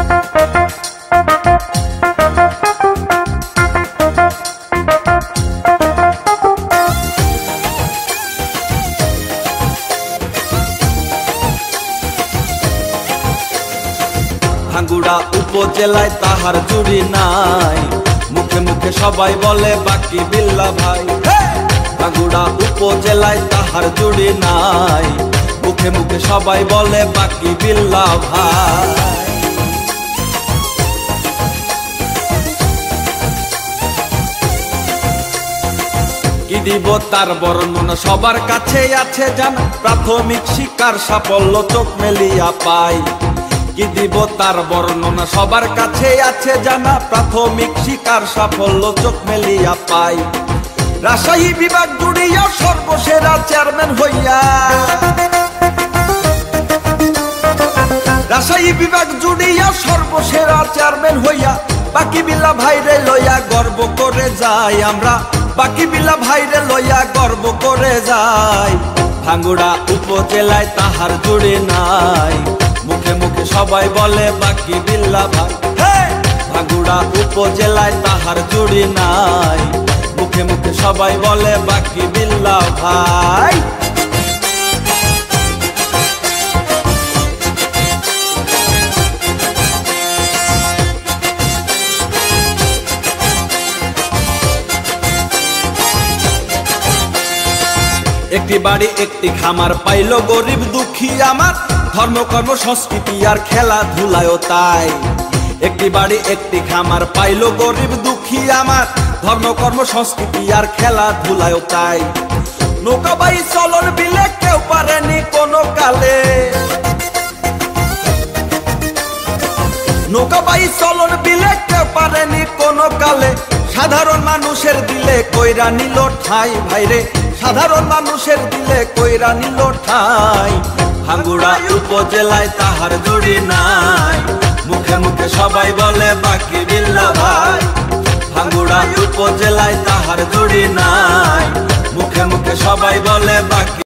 ভাঙ্গুড়া উপজেলায় তাহার জুড়ি নাই, মুখে মুখে সবাই বলে বাকি বিল্লা ভাই। ভাঙ্গুড়া উপজেলায় তাহার জুড়ি নাই, মুখে মুখে সবাই বলে বাকি বিল্লা ভাই। কি দিব তার বর্ণনা সবার কাছে আছে জানা, প্রাথমিক শিক্ষার সাফল্য চোখ মেলিয়া পাই। কি দিব তার বর্ণনা সবার কাছে আছে জানা, প্রাথমিক শিক্ষার সাফল্য চোখ মেলিয়া পাই। রাজশাহী বিভাগ জুড়িয়া সর্বসেরা চেয়ারম্যান হইয়া, রাজশাহী বিভাগ জুড়িয়া সর্বসেরা চেয়ারম্যান হইয়া, বাকি বিল্লা ভাইরে লইয়া গর্ব করে যাই আমরা, বাকি বিল্লা ভাইরে লইয়া গর্ব করে যাই। ভাঙ্গুড়া উপজেলায় তাহার জুড়ি নাই, মুখে মুখে সবাই বলে বাকি বিল্লা ভাই। ভাঙ্গুড়া উপজেলায় তাহার জুড়ি নাই, মুখে মুখে সবাই বলে বাকি বিল্লা ভাই। একটি বাড়ি একটি খামার পাইলো গরিব দুঃখী আমার, ধর্ম কর্ম সংস্কৃতি আর খেলাধুলায়ও তাই। একটি বাড়ি একটি খামার পাইলো গরিব দুঃখী আমার, ধর্ম কর্ম সংস্কৃতি আর খেলাধুলায়ও তাই। নৌকাবাই চলন বিলে কেউ পারেনি কোনো কালে, নৌকাবাই চলন বিলে কেউ পারেনি কোনো কালে, সাধারণ মানুষের দিলে কইরা নিল ঠাই ভাইরে, সাধারণ মানুষের দিলে কইরা নিল ঠাই। ভাঙ্গুড়া উপজেলায় তাহার জুড়ি নাই, মুখে মুখে সবাই বলে বাকি বিল্লা ভাই। ভাঙ্গুড়া উপজেলায় তাহার জুড়ি নাই, মুখে মুখে সবাই বলে বাকি